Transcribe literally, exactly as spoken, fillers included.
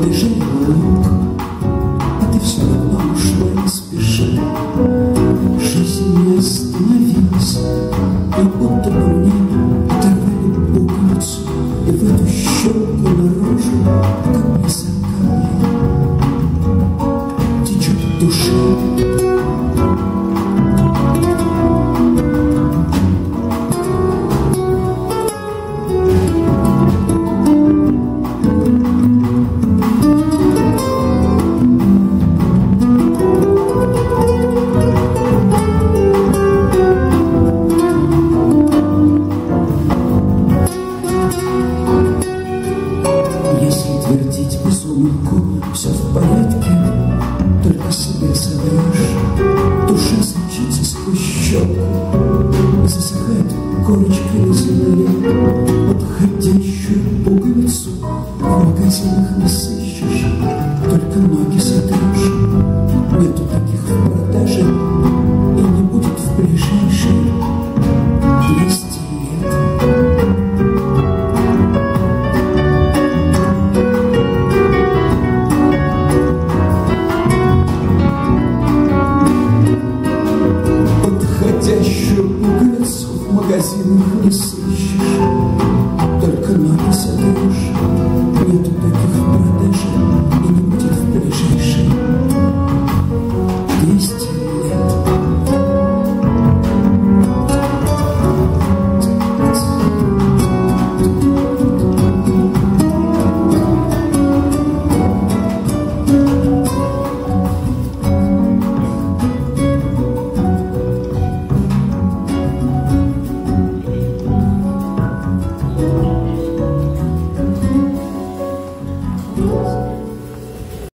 бежал лук, а ты все равно ушла не спеши. Жизнь не остановилась, и будто бы мне оторвали пуговицу, и в эту щелку наружу, как из камня, течет душа. Твердить безумку, все в порядке, только себе соврешь. Душа сочится сквозь щеку, засыхает корочкой на земле. Подходящую пуговицу в магазинах не сыщешь, только ноги сотрешь. Нету таких в продаже.